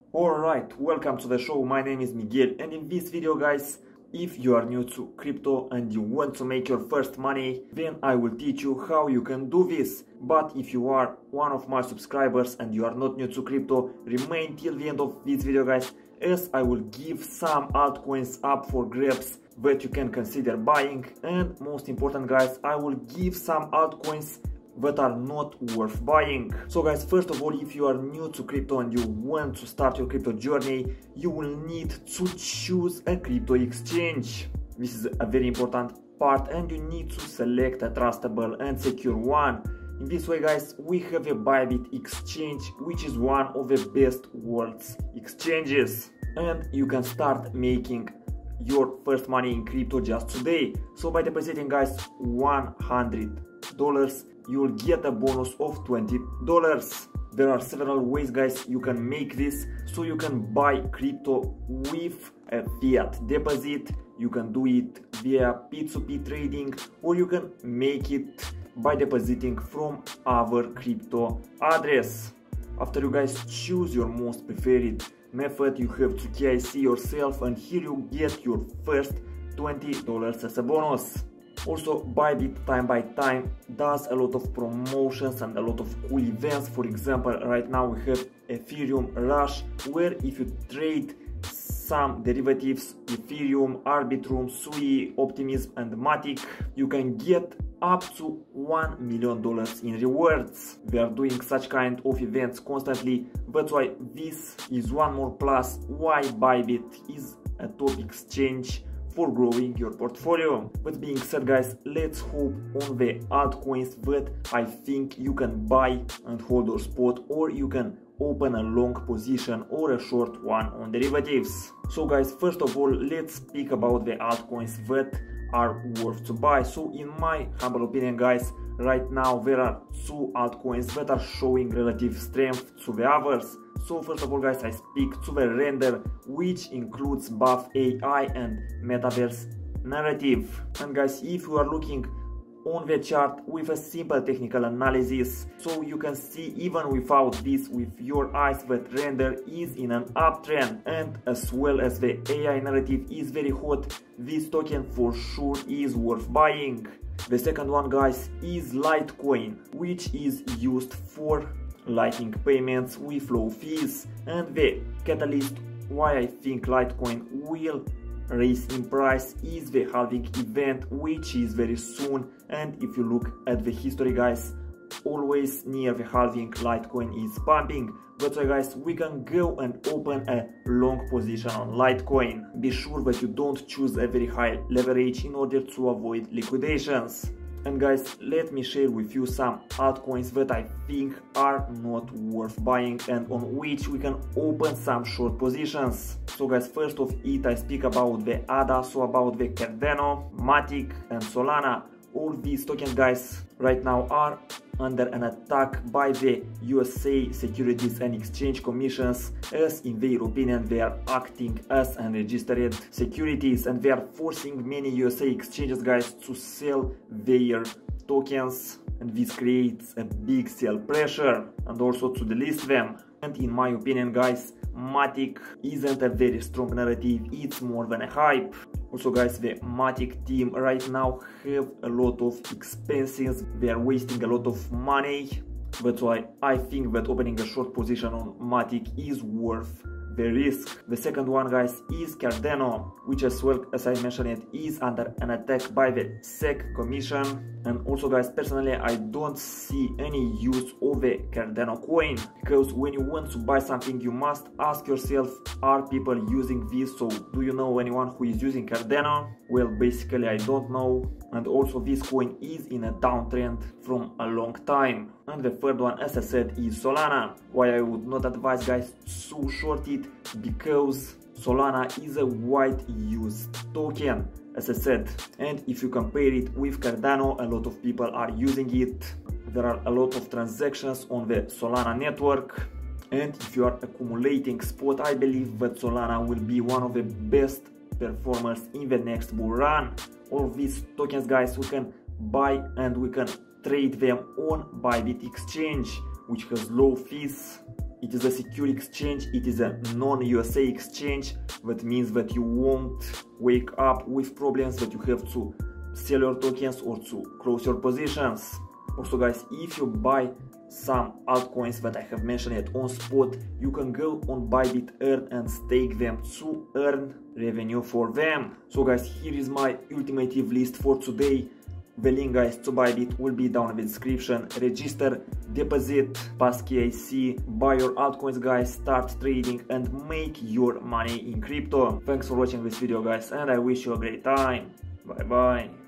Alright, welcome to the show. My name is Miguel, and in this video, guys, if you are new to crypto and you want to make your first money, then I will teach you how you can do this. But if you are one of my subscribers and you are not new to crypto, remain till the end of this video, guys, as I will give some altcoins up for grabs that you can consider buying. And most important, guys, I will give some altcoins that are not worth buying. So guys, first of all, if you are new to crypto and you want to start your crypto journey, you will need to choose a crypto exchange. This is a very important part, and you need to select a trustable and secure one. In this way, guys, we have a Bybit exchange, which is one of the best world's exchanges, and you can start making your first money in crypto just today. So by depositing, guys, $100, you will get a bonus of $20. There are several ways, guys, you can make this. So you can buy crypto with a fiat deposit, you can do it via P2P trading, or you can make it by depositing from our crypto address. After you guys choose your most preferred method, you have to KYC yourself, and here you get your first $20 as a bonus. Also, Bybit time by time does a lot of promotions and a lot of cool events. For example, right now we have Ethereum Rush, where if you trade some derivatives, Ethereum, Arbitrum, Sui, Optimism and Matic, you can get up to $1 million in rewards. We are doing such kind of events constantly. That's why this is one more plus why Bybit is a top exchange for growing your portfolio. That being said, guys, let's hope on the altcoins that I think you can buy and hold or spot, or you can open a long position or a short one on derivatives. So guys, first of all, let's speak about the altcoins that are worth to buy. So in my humble opinion, guys, right now there are two altcoins that are showing relative strength to the others. So first of all, guys, I speak to the Render, which includes both AI and Metaverse narrative. And guys, if you are looking on the chart with a simple technical analysis, so you can see even without this with your eyes that Render is in an uptrend, and as well as the AI narrative is very hot, this token for sure is worth buying. The second one, guys, is Litecoin, which is used for Lightning payments with low fees, and the catalyst why I think Litecoin will raise in price is the halving event, which is very soon. And if you look at the history, guys, always near the halving Litecoin is pumping. That's why, guys, we can go and open a long position on Litecoin. Be sure that you don't choose a very high leverage in order to avoid liquidations. And guys, let me share with you some altcoins that I think are not worth buying and on which we can open some short positions. So guys, first of it, I speak about the ADA, so about the Cardano, Matic and Solana. All these tokens, guys, right now are under an attack by the USA Securities and Exchange Commissions, as in their opinion they are acting as unregistered securities, and they are forcing many USA exchanges, guys, to sell their tokens, and this creates a big sell pressure, and also to delist them. And in my opinion, guys, Matic isn't a very strong narrative, it's more than a hype. Also, guys, the Matic team right now have a lot of expenses, they are wasting a lot of money. That's why I think that opening a short position on Matic is worth the risk. The second one, guys, is Cardano, which as well as I mentioned it is under an attack by the SEC Commission. And also, guys, personally I don't see any use of the Cardano coin, because when you want to buy something you must ask yourself, are people using this? So do you know anyone who is using Cardano? Well, basically I don't know. And also this coin is in a downtrend from a long time. And the third one, as I said, is Solana. Why I would not advise, guys, to short it, because Solana is a wide used token, as I said, and if you compare it with Cardano, a lot of people are using it. There are a lot of transactions on the Solana network, and if you are accumulating spot, I believe that Solana will be one of the best performers in the next bull run. All of these tokens, guys, we can buy and we can trade them on Bybit exchange, which has low fees, It is a secure exchange, it is a non-USA exchange. That means that you won't wake up with problems that you have to sell your tokens or to close your positions. Also guys, if you buy some altcoins that I have mentioned it on spot, you can go on Bybit Earn and stake them to earn revenue for them. So guys, here is my ultimative list for today. The link guys to Bybit will be down in the description. Register, deposit, pass KYC, buy your altcoins guys, start trading and make your money in crypto. Thanks for watching this video guys, and I wish you a great time. Bye bye.